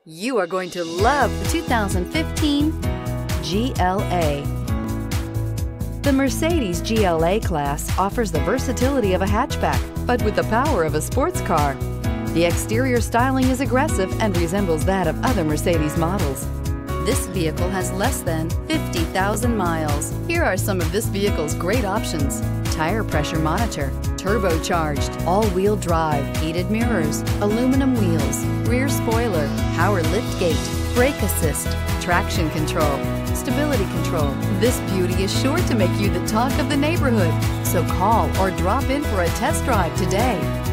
You are going to love the 2015 GLA. The Mercedes GLA class offers the versatility of a hatchback, but with the power of a sports car. The exterior styling is aggressive and resembles that of other Mercedes models. This vehicle has less than 50,000 miles. Here are some of this vehicle's great options: tire pressure monitor, turbocharged, all-wheel drive, heated mirrors, aluminum wheels, rear spoiler, power liftgate, brake assist, traction control, stability control. This beauty is sure to make you the talk of the neighborhood. So call or drop in for a test drive today.